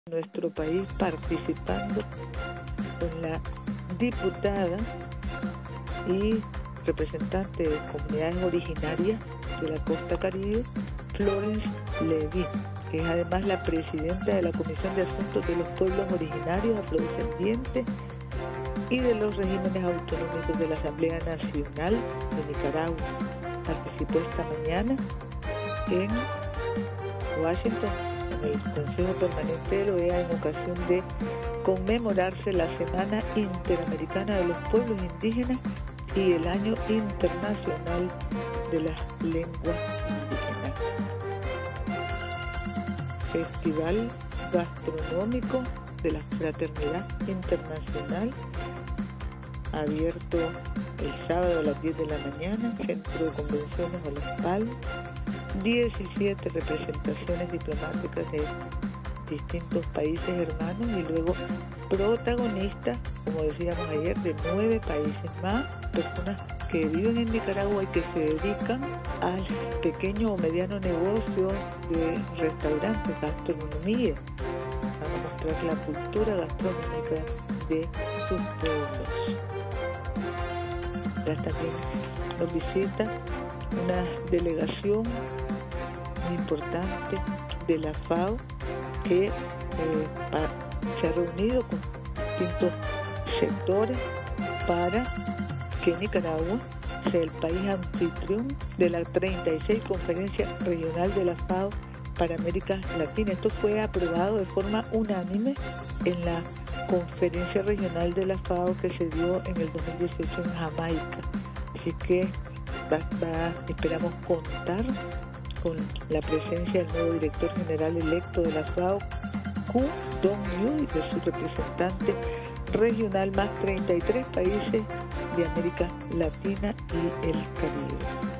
nuestro país participando con la diputada y representante de comunidades originarias de la Costa Caribe, Florence Levy, que es además la presidenta de la Comisión de Asuntos de los Pueblos Originarios, Afrodescendientes y de los regímenes autonómicos de la Asamblea Nacional de Nicaragua. Participó esta mañana en Washington, en el Consejo Permanente de la OEA, en ocasión de conmemorarse la Semana Interamericana de los Pueblos Indígenas y el Año Internacional de las Lenguas Indígenas. Festival Gastronómico de la Fraternidad Internacional, abierto el sábado a las 10 de la mañana, Centro de Convenciones Olepal, 17 representaciones diplomáticas de distintos países hermanos y luego protagonistas, como decíamos ayer, de 9 países más, personas que viven en Nicaragua y que se dedican al pequeño o mediano negocio de restaurantes, gastronomía, a mostrar la cultura gastronómica de sus pueblos. Ya también nos visita una delegación muy importante de la FAO que se ha reunido con distintos sectores para que Nicaragua sea el país anfitrión de la 36 Conferencia Regional de la FAO para América Latina. Esto fue aprobado de forma unánime en la Conferencia Regional de la FAO que se dio en el 2018 en Jamaica. Así que esperamos contar con la presencia del nuevo director general electo de la FAO, Ku Dong-yu, y de su representante regional, más 33 países de América Latina y el Caribe.